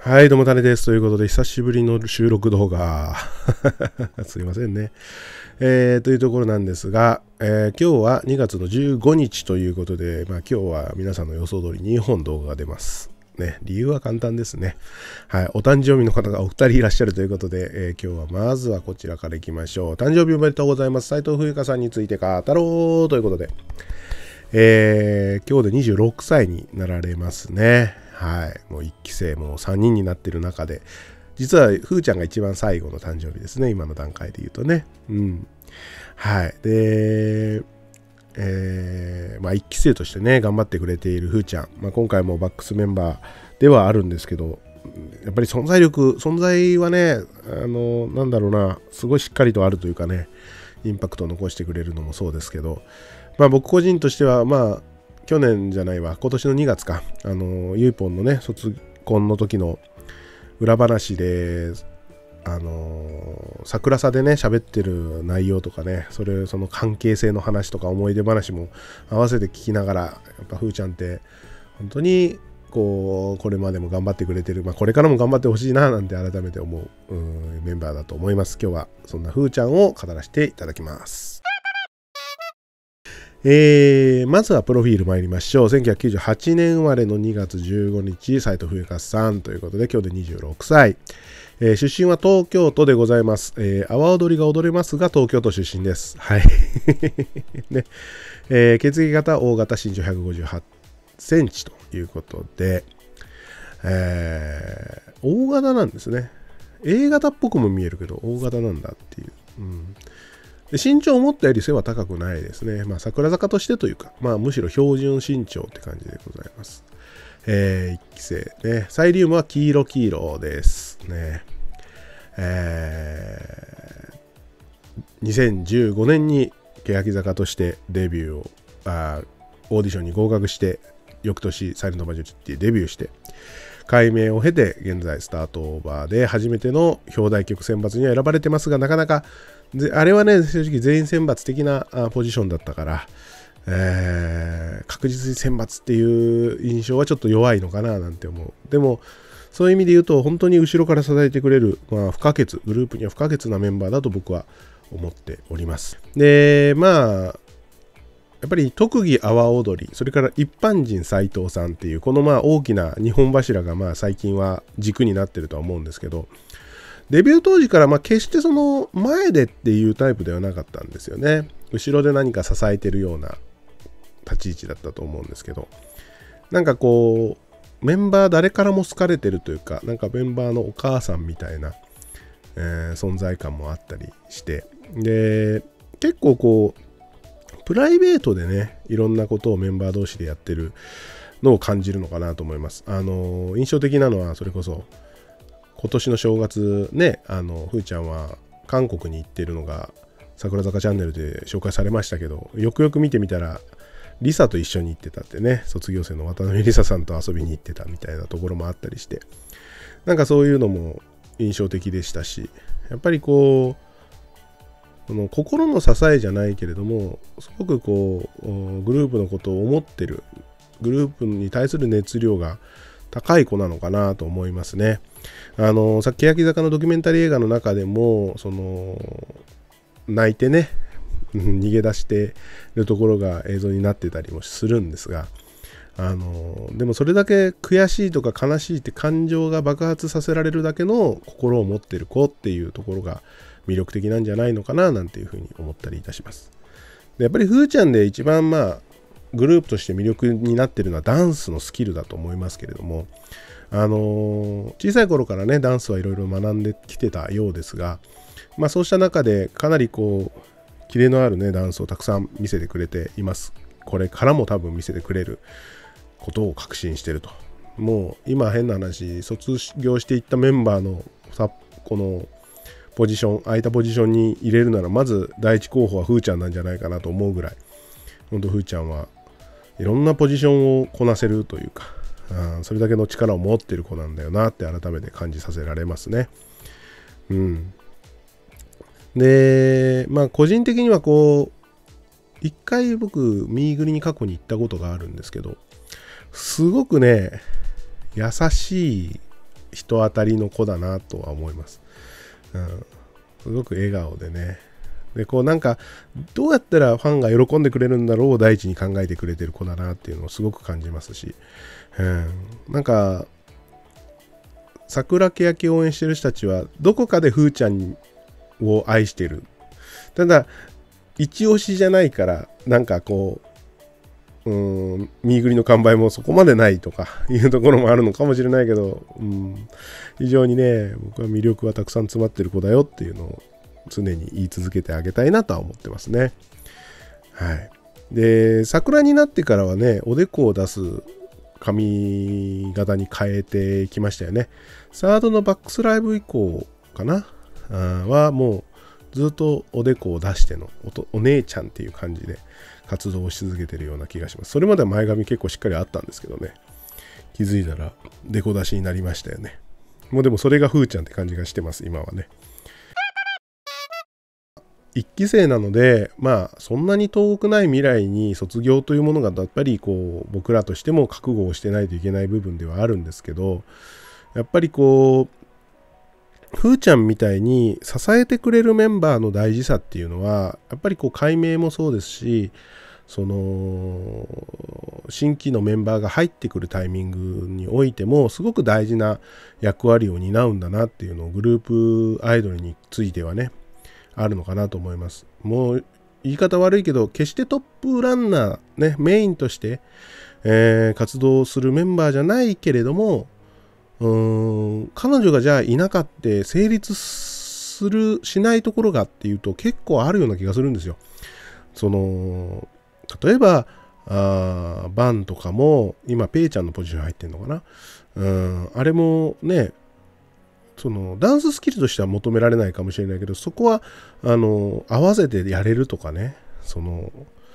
はい、どうも、タネです。ということで、久しぶりの収録動画。すいませんね。というところなんですが、今日は2月の15日ということで、今日は皆さんの予想通り2本動画が出ます。ね、理由は簡単ですね。はい、お誕生日の方がお二人いらっしゃるということで、今日はまずはこちらからいきましょう。誕生日おめでとうございます。斉藤冬香さんについて語ろうということで、今日で26歳になられますね。はい。もう1期生も3人になってる中で、実はふーちゃんが一番最後の誕生日ですね。今の段階で言うとね。うん。はい。で、1期生としてね、頑張ってくれているふーちゃん。今回もバックスメンバーではあるんですけど、やっぱり存在はね、なんだろうな、すごいしっかりとあるというかね、インパクトを残してくれるのもそうですけど、僕個人としては、去年じゃないわ、今年の2月か、ゆいぽんのね、卒婚の時の裏話で、桜さでね、喋ってる内容とかね、その関係性の話とか思い出話も合わせて聞きながら、やっぱふーちゃんって、本当に、これまでも頑張ってくれてる、これからも頑張ってほしいな、なんて改めて思うメンバーだと思います。今日は、そんなふーちゃんを語らせていただきます。まずはプロフィール参りましょう。1998年生まれの2月15日、斉藤冬香さんということで、今日で26歳。出身は東京都でございます。阿波踊りが踊れますが、東京都出身です。はい。ね血液型 O 型、身長158センチということで、O 型なんですね。A 型っぽくも見えるけど、O 型なんだっていう。で身長思ったより背は高くないですね。桜坂としてというか、むしろ標準身長って感じでございます。1期生ね。サイリウムは黄色ですね。2015年に欅坂としてデビューをオーディションに合格して、翌年サイレントマジョリティデビューして、改名を経て現在スタートオーバーで初めての表題曲選抜には選ばれてますが、なかなかあれはね、正直全員選抜的なポジションだったから、確実に選抜っていう印象はちょっと弱いのかななんて思う。でもそういう意味で言うと、本当に後ろから支えてくれる、グループには不可欠なメンバーだと僕は思っております。で、やっぱり特技阿波踊り、それから一般人斉藤さんっていう、この大きな2本柱が最近は軸になってるとは思うんですけど、デビュー当時から決してその前でっていうタイプではなかったんですよね。後ろで何か支えてるような立ち位置だったと思うんですけど、メンバー誰からも好かれてるというか、メンバーのお母さんみたいな、存在感もあったりして、で結構プライベートでね、いろんなことをメンバー同士でやってるのを感じるのかなと思います。印象的なのは、それこそ今年の正月ね、ふーちゃんは韓国に行ってるのが桜坂チャンネルで紹介されましたけど、よくよく見てみたらリサと一緒に行ってたってね、卒業生の渡辺リサさんと遊びに行ってたみたいなところもあったりして、そういうのも印象的でしたし、やっぱりこの心の支えじゃないけれども、すごくグループのことを思ってる、グループに対する熱量が高い子なのかなと思いますね。さっき欅坂のドキュメンタリー映画の中でも、泣いてね、逃げ出してるところが映像になってたりもするんですが、でもそれだけ悔しいとか悲しいって感情が爆発させられるだけの心を持ってる子っていうところが魅力的なんじゃないのかななんていうふうに思ったりいたします。でやっぱりふーちゃんで一番グループとして魅力になってるのはダンスのスキルだと思いますけれども、小さい頃からねダンスはいろいろ学んできてたようですが、そうした中でかなりキレのあるねダンスをたくさん見せてくれています。これからも多分見せてくれることを確信していると。もう今変な話、卒業していったメンバーのこのポジション、空いたポジションに入れるなら、まず第一候補はふーちゃんなんじゃないかなと思うぐらい、本当ふーちゃんはいろんなポジションをこなせるというか、それだけの力を持ってる子なんだよなって改めて感じさせられますね。で個人的には一回僕ミーグリに過去に行ったことがあるんですけど、すごくね優しい人当たりの子だなとは思います。すごく笑顔でね。で、こうなんか、どうやったらファンが喜んでくれるんだろうを第一に考えてくれてる子だなっていうのをすごく感じますし、なんか、桜欅を応援してる人たちは、どこかでふーちゃんを愛してる。ただ、一押しじゃないから、なんかこう、見ぐりの完売もそこまでないとかいうところもあるのかもしれないけど、非常にね、僕は魅力はたくさん詰まってる子だよっていうのを常に言い続けてあげたいなとは思ってますね。はい。で、桜になってからはね、おでこを出す髪型に変えてきましたよね。サードのバックスライブ以降かなはもうずっとおでこを出してのお姉ちゃんっていう感じで活動をし続けてるような気がします。それまでは前髪結構しっかりあったんですけどね、気づいたらデコ出しになりましたよね。もうでもそれがふーちゃんって感じがしてます、今はね。1期生なので、まあそんなに遠くない未来に卒業というものがやっぱりこう僕らとしても覚悟をしてないといけない部分ではあるんですけど、やっぱりこうふーちゃんみたいに支えてくれるメンバーの大事さっていうのはやっぱりこう改名もそうですし、その新規のメンバーが入ってくるタイミングにおいてもすごく大事な役割を担うんだなっていうのをグループアイドルについてはねあるのかなと思います。もう言い方悪いけど決してトップランナーねメインとして、活動するメンバーじゃないけれども彼女がじゃあいなかって成立しないところがっていうと結構あるような気がするんですよ。その例えばバンとかも今ペイちゃんのポジション入ってんのかな。あれもねそのダンススキルとしては求められないかもしれないけど、そこは合わせてやれるとかね、その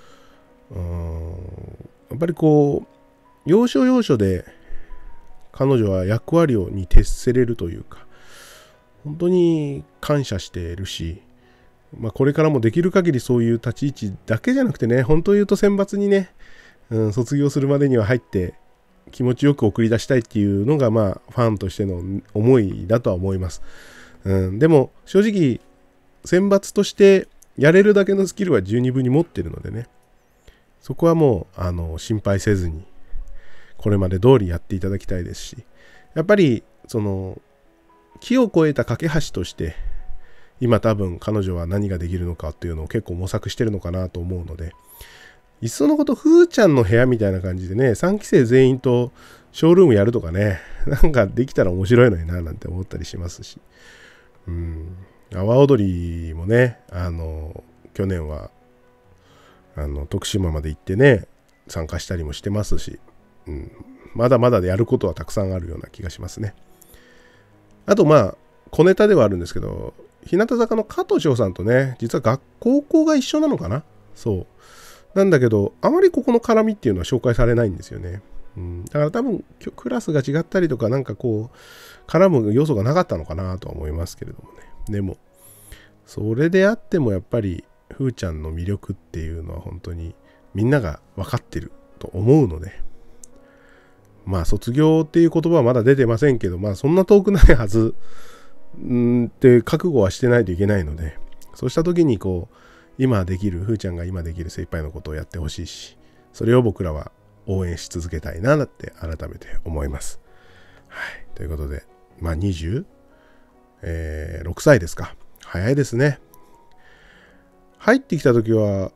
やっぱりこう要所要所で彼女は役割に徹せれるというか、本当に感謝しているし、これからもできる限りそういう立ち位置だけじゃなくてね、本当言うと選抜にね、卒業するまでには入って気持ちよく送り出したいっていうのがファンとしての思いだとは思います。でも正直選抜としてやれるだけのスキルは十二分に持ってるのでね、そこはもう心配せずにこれまで通りやっていただきたいですし、やっぱりその木を越えた架け橋として今多分彼女は何ができるのかっていうのを結構模索してるのかなと思うので、いっそのことふーちゃんの部屋みたいな感じでね、3期生全員とショールームやるとかね、なんかできたら面白いのにななんて思ったりしますし、阿波踊りもね去年は徳島まで行ってね参加したりもしてますし、まだまだでやることはたくさんあるような気がしますね。あと小ネタではあるんですけど、日向坂の加藤翔さんとね実は高校が一緒なのかな。そうなんだけど、あまりここの絡みっていうのは紹介されないんですよね。だから多分クラスが違ったりとかなんかこう絡む要素がなかったのかなとは思いますけれどもね。でもそれであってもやっぱりふーちゃんの魅力っていうのは本当にみんなが分かってると思うので、卒業っていう言葉はまだ出てませんけど、そんな遠くないはずって覚悟はしてないといけないので、そうした時にこう今できるふーちゃんが今できる精一杯のことをやってほしいし、それを僕らは応援し続けたいなって改めて思います。はい、ということで26歳ですか。早いですね。入ってきた時は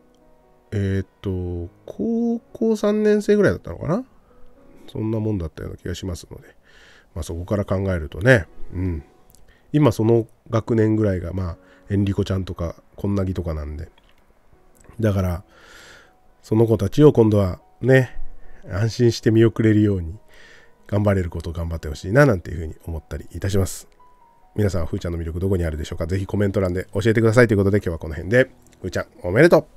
高校3年生ぐらいだったのかな。そんなもんだったような気がしますので、そこから考えるとね、今その学年ぐらいがエンリコちゃんとかこんなぎとかなんで、だからその子たちを今度はね安心して見送れるように頑張れることを頑張ってほしいななんていうふうに思ったりいたします。皆さんはふーちゃんの魅力どこにあるでしょうか。ぜひコメント欄で教えてくださいということで、今日はこの辺で。ふーちゃんおめでとう。